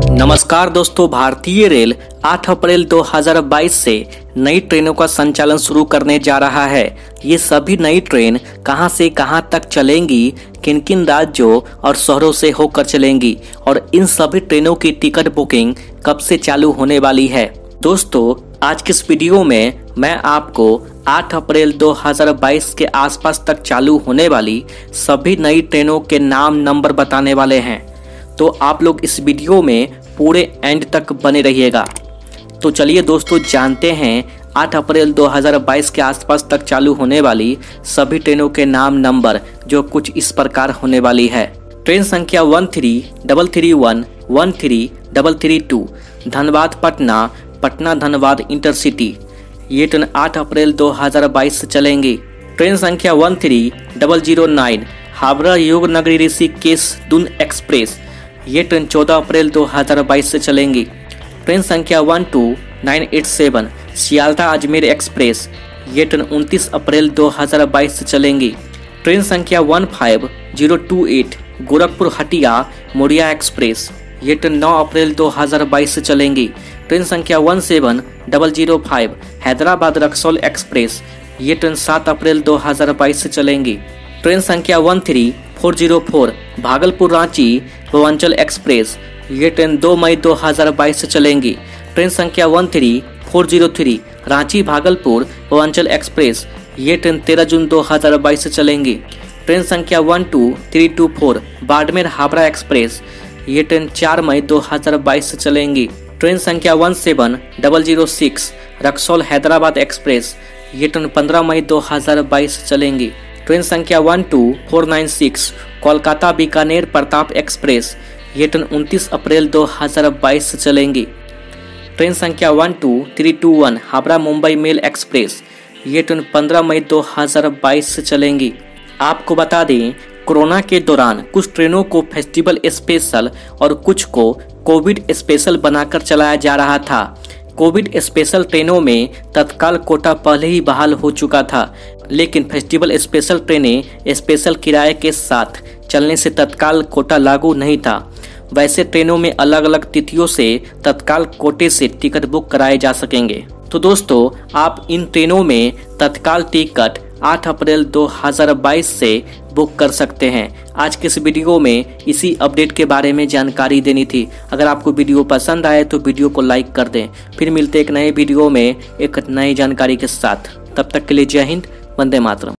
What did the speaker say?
नमस्कार दोस्तों, भारतीय रेल 8 अप्रैल 2022 से नई ट्रेनों का संचालन शुरू करने जा रहा है। ये सभी नई ट्रेन कहां से कहां तक चलेंगी, किन किन राज्यों और शहरों से होकर चलेंगी और इन सभी ट्रेनों की टिकट बुकिंग कब से चालू होने वाली है। दोस्तों, आज के इस वीडियो में मैं आपको 8 अप्रैल 2022 के आसपास तक चालू होने वाली सभी नई ट्रेनों के नाम नंबर बताने वाले हैं, तो आप लोग इस वीडियो में पूरे एंड तक बने रहिएगा। तो चलिए दोस्तों, जानते हैं 8 अप्रैल 2022 के आसपास तक चालू होने वाली सभी ट्रेनों के नाम नंबर, जो कुछ इस प्रकार होने वाली है। ट्रेन संख्या 13-331, 13-332 धनबाद पटना, पटना धनबाद इंटरसिटी। ये ट्रेन 8 अप्रैल 2022 से चलेंगी। ट्रेन संख्या 13-009 हावड़ा योग नगरी ऋषिकेश दून एक्सप्रेस। ये ट्रेन 14 अप्रैल 2022 से चलेंगी। ट्रेन संख्या 12987 सियालदह अजमेर एक्सप्रेस। ये ट्रेन 29 अप्रैल 2022 से चलेंगी। ट्रेन संख्या 15028 गोरखपुर हटिया मोरिया एक्सप्रेस। ये ट्रेन 9 अप्रैल 2022 से चलेंगी। ट्रेन संख्या 17005 हैदराबाद रक्सौल एक्सप्रेस। ये ट्रेन 7 अप्रैल 2022 से चलेंगी। ट्रेन संख्या 13404 भागलपुर रांची पूर्वांचल एक्सप्रेस। ये ट्रेन 2 मई 2022 से चलेंगी। ट्रेन संख्या 13403 रांची भागलपुर पूर्वांचल एक्सप्रेस। ये ट्रेन 13 जून 2022 से चलेंगी। ट्रेन संख्या 12324 बाड़मेर हावड़ा एक्सप्रेस। ये ट्रेन 4 मई 2022 से चलेंगी। ट्रेन संख्या 17006 रक्सौल हैदराबाद एक्सप्रेस। ये ट्रेन 15 मई 2022 से चलेंगी। ट्रेन संख्या 12496 कोलकाता बीकानेर प्रताप एक्सप्रेस। ये ट्रेन 29 अप्रैल 2022 से चलेंगी। ट्रेन संख्या 12321 हावड़ा मुंबई मेल एक्सप्रेस। ये ट्रेन 15 मई 2022 से चलेंगी। आपको बता दें, कोरोना के दौरान कुछ ट्रेनों को फेस्टिवल स्पेशल और कुछ को कोविड स्पेशल बनाकर चलाया जा रहा था। कोविड स्पेशल ट्रेनों में तत्काल कोटा पहले ही बहाल हो चुका था, लेकिन फेस्टिवल स्पेशल ट्रेनें स्पेशल किराए के साथ चलने से तत्काल कोटा लागू नहीं था। वैसे ट्रेनों में अलग अलग तिथियों से तत्काल कोटे से टिकट बुक कराए जा सकेंगे। तो दोस्तों, आप इन ट्रेनों में तत्काल टिकट 8 अप्रैल 2022 से बुक कर सकते हैं। आज के इस वीडियो में इसी अपडेट के बारे में जानकारी देनी थी। अगर आपको वीडियो पसंद आए तो वीडियो को लाइक कर दें। फिर मिलते एक नए वीडियो में एक नई जानकारी के साथ। तब तक के लिए जय हिंद, वंदे मातरम।